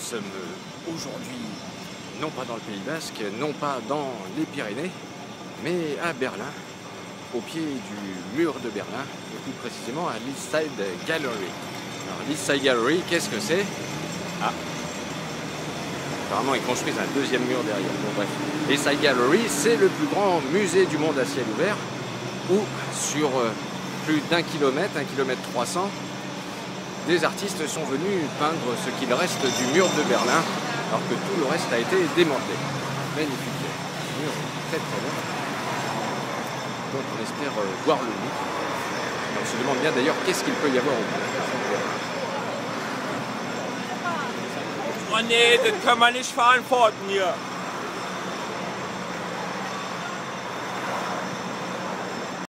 sommes aujourd'hui non pas dans le Pays Basque, non pas dans les Pyrénées, mais à Berlin, au pied du mur de Berlin, et plus précisément à l'East Side Gallery. Alors l'East Side Gallery, qu'est-ce que c'est? Ah, apparemment ils construisent un deuxième mur derrière. Bon bref, l'East Side Gallery, c'est le plus grand musée du monde à ciel ouvert, où sur plus d'1 kilomètre, 1 km 300, des artistes sont venus peindre ce qu'il reste du mur de Berlin, alors que tout le reste a été démantelé. Magnifique mur, très très long. Donc on espère voir le bout. On se demande bien d'ailleurs qu'est-ce qu'il peut y avoir au bout. Oh nee, das kann man nicht verantworten hier.